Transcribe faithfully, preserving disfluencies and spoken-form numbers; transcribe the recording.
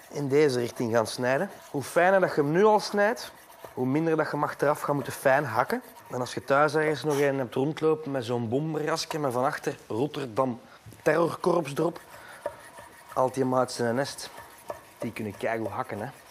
in deze richting gaan snijden. Hoe fijner dat je hem nu al snijdt, hoe minder dat je hem achteraf gaat moeten fijn hakken. En als je thuis ergens nog een hebt rondlopen met zo'n bomberjasje met van achter Rotterdam Terrorkorps erop, altijd maat zijn nest, die kunnen keigoed hakken, hè.